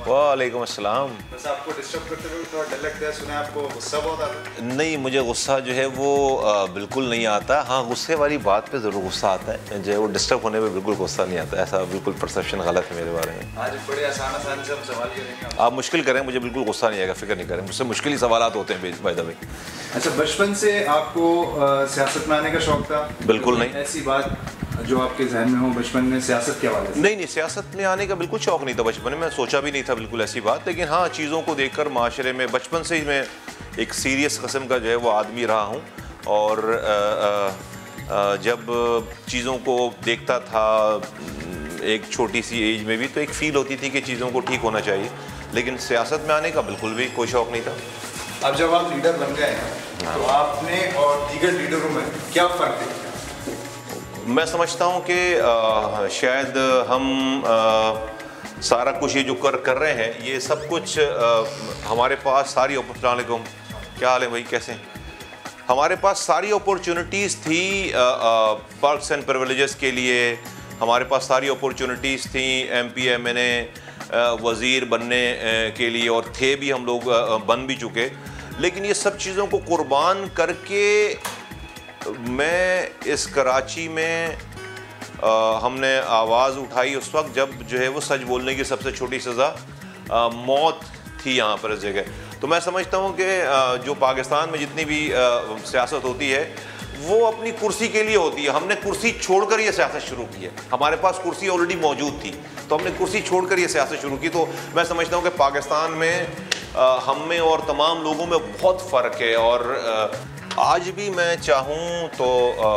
वालेकुम अस्सलाम। बस आपको डिस्टर्ब करते हुए थोड़ा डर लगता है, सुना आपको गुस्सा बहुत आता है? नहीं, मुझे गुस्सा जो है वो बिल्कुल नहीं आता। हाँ, गुस्से वाली बात पे ज़रूर गुस्सा आता है, जो है वो डिस्टर्ब होने पे बिल्कुल गुस्सा नहीं आता। ऐसा बिल्कुल परसेप्शन गलत है मेरे बारे में। आज बड़े आसान से हम सवाल करेंगे। आप मुश्किल करें, मुझे बिल्कुल गुस्सा नहीं आएगा, फिक्र नहीं करें। मुझसे मुश्किल ही सवाल होते हैं बाय द वे। अच्छा, बचपन से आपको सियासत में आने का शौक था? बिल्कुल नहीं। ऐसी बात जो आपके जहन में हो बचपन में सियासत के हवाले से? नहीं, सियासत में आने का बिल्कुल शौक नहीं था बचपन में। मैं सोचा भी नहीं था बिल्कुल ऐसी बात। लेकिन हाँ, चीज़ों को देखकर माशरे में बचपन से ही मैं एक सीरियस किस्म का जो है वो आदमी रहा हूँ। और जब चीज़ों को देखता था एक छोटी सी एज में भी, तो एक फ़ील होती थी कि चीज़ों को ठीक होना चाहिए। लेकिन सियासत में आने का बिल्कुल भी कोई शौक नहीं था। अब जब आप लीडर बन गए हैं तो आपने और दीगर लीडरों में क्या फ़र्क देखा? मैं समझता हूँ कि शायद हम सारा कुछ ये जो कर रहे हैं, ये सब कुछ हमारे पास सारी अपॉर्चुनिटीज़। क्या हाल है भाई, कैसे हैं? हमारे पास सारी अपॉर्चुनिटीज़ थी पर्क्स एंड प्रिविलेजेस के लिए। हमारे पास सारी अपॉर्चुनिटीज़ थी MP MNA वज़ीर बनने के लिए, और थे भी, हम लोग बन भी चुके। लेकिन ये सब चीज़ों को कुर्बान करके मैं इस कराची में हमने आवाज़ उठाई उस वक्त जब जो है वो सच बोलने की सबसे छोटी सज़ा मौत थी यहाँ पर इस जगह। तो मैं समझता हूँ कि जो पाकिस्तान में जितनी भी सियासत होती है वो अपनी कुर्सी के लिए होती है। हमने कुर्सी छोड़कर ये सियासत शुरू की है। हमारे पास कुर्सी ऑलरेडी मौजूद थी, तो हमने कुर्सी छोड़कर ये सियासत शुरू की। तो मैं समझता हूँ कि पाकिस्तान में हम में और तमाम लोगों में बहुत फ़र्क है। और आज भी मैं चाहूँ तो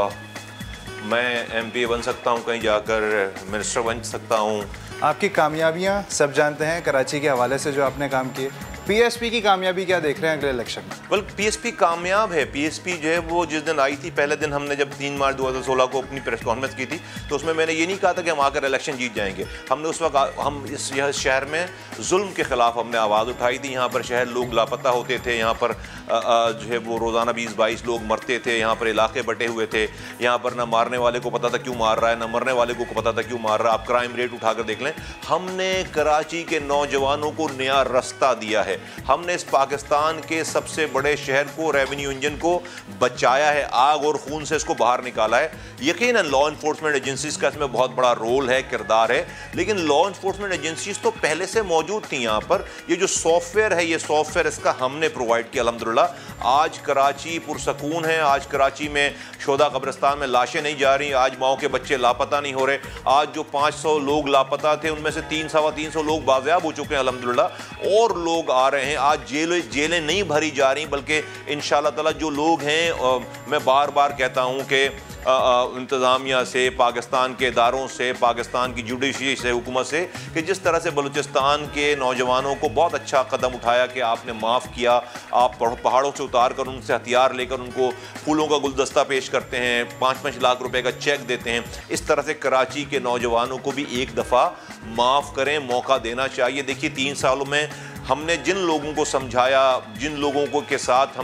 मैं MP बन सकता हूँ, कहीं जाकर मिनिस्टर बन सकता हूँ। आपकी कामयाबियाँ सब जानते हैं कराची के हवाले से जो आपने काम किए। PSP की कामयाबी क्या देख रहे हैं अगले इलेक्शन में? वेल, PSP कामयाब है। PSP जो है वो जिस दिन आई थी, पहले दिन हमने जब 3 मार्च 2016 को अपनी प्रेस कॉन्फ्रेंस की थी, तो उसमें मैंने ये नहीं कहा था कि हम आकर इलेक्शन जीत जाएंगे। हमने उस वक्त हम इस शहर में जुल्म के ख़िलाफ़ हमने आवाज़ उठाई थी। यहाँ पर शहर लोग लापता होते थे, यहाँ पर जो है वो रोज़ाना 20-22 लोग मरते थे, यहाँ पर इलाके बटे हुए थे। यहाँ पर ना मारने वाले को पता था क्यों मार रहा है, ना मरने वाले को पता था क्यों मार रहा है। आप क्राइम रेट उठाकर देख लें। हमने कराची के नौजवानों को नया रास्ता दिया है। हमने इस पाकिस्तान के सबसे बड़े शहर को, रेवेन्यू इंजन को बचाया है, आग और खून से इसको बाहर निकाला है। यकीनन लॉ इन्फोर्समेंट एजेंसीज का इसमें बहुत बड़ा रोल है, किरदार है। लेकिन लॉ इन्फोर्समेंट एजेंसीज तो पहले से मौजूद थी यहाँ पर। ये जो सॉफ्टवेयर है, ये सॉफ्टवेयर इसका हमने प्रोवाइड किया अल्हम्दुलिल्लाह। आज कराची पुरसकून है। आज कराची में शोदा कब्रिस्तान में लाशें नहीं जा रही। आज माओ के बच्चे लापता नहीं हो रहे। आज जो 500 लोग लापता थे, उनमें से 300-325 लोग बाज़याब हो चुके हैं अल्हम्दुलिल्लाह। और लोग आ रहे हैं। आज जेलें नहीं भरी जा रही, बल्कि इंशाअल्लाह ताला जो लोग हैं, मैं बार बार कहता हूँ कि इंतज़ामिया से, पाकिस्तान के इदारों से, पाकिस्तान की जुडिशरी से, हुकूमत से, कि जिस तरह से बलूचिस्तान के नौजवानों को बहुत अच्छा कदम उठाया कि आपने माफ़ किया। आप पहाड़ों से उतार कर उनसे हथियार लेकर उनको फूलों का गुलदस्ता पेश करते हैं, 5-5 लाख रुपए का चेक देते हैं। इस तरह से कराची के नौजवानों को भी एक दफ़ा माफ़ करें, मौका देना चाहिए। देखिए, 3 सालों में हमने जिन लोगों को समझाया, जिन लोगों को के साथ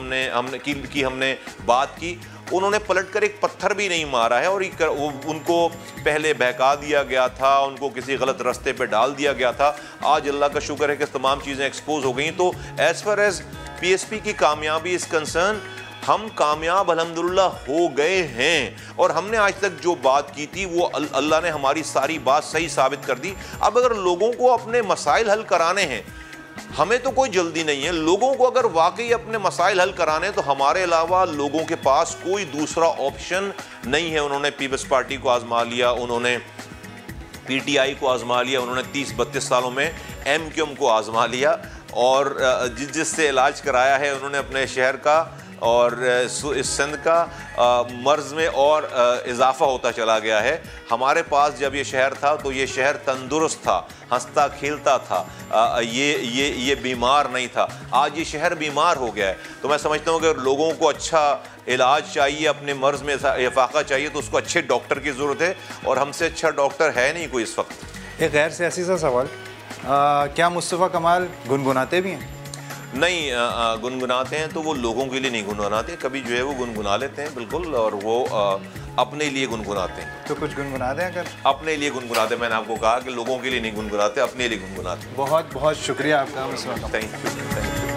हमने बात की, उन्होंने पलटकर एक पत्थर भी नहीं मारा है। और उनको पहले बहका दिया गया था, उनको किसी गलत रास्ते पे डाल दिया गया था। आज अल्लाह का शुक्र है कि तमाम चीज़ें एक्सपोज हो गई। तो एज़ फार एज़ PSP की कामयाबी इज़ कंसर्न, हम कामयाब अल्हम्दुलिल्लाह हो गए हैं। और हमने आज तक जो बात की थी वो अल्लाह ने हमारी सारी बात सही साबित कर दी। अब अगर लोगों को अपने मसाइल हल कराने हैं, हमें तो कोई जल्दी नहीं है। लोगों को अगर वाकई अपने मसाइल हल कराने, तो हमारे अलावा लोगों के पास कोई दूसरा ऑप्शन नहीं है। उन्होंने पीपल्स पार्टी को आजमा लिया, उन्होंने PTI को आजमा लिया, उन्होंने 30-32 सालों में MQM को आजमा लिया। और जिससे इलाज कराया है उन्होंने अपने शहर का, और इस सिंध का मर्ज़ में और इजाफ़ा होता चला गया है। हमारे पास जब ये शहर था तो ये शहर तंदुरुस्त था, हंसता खेलता था, ये बीमार नहीं था। आज ये शहर बीमार हो गया है। तो मैं समझता हूँ कि लोगों को अच्छा इलाज चाहिए, अपने मर्ज़ में इफाक़ा चाहिए, तो उसको अच्छे डॉक्टर की ज़रूरत है। और हमसे अच्छा डॉक्टर है नहीं कोई इस वक्त। एक गैर सियासी सा सवाल, क्या मुस्तफ़ा कमाल गुनगुनाते भी हैं? नहीं, गुनगुनाते हैं तो वो लोगों के लिए नहीं गुनगुनाते। कभी जो है वो गुनगुना लेते हैं बिल्कुल। और वो अपने लिए गुनगुनाते हैं। तो कुछ गुनगुना दें अगर। अपने लिए गुनगुनाते, मैंने आपको कहा कि लोगों के लिए नहीं गुनगुनाते, अपने लिए गुनगुनाते। बहुत बहुत शुक्रिया आपका। Thank you.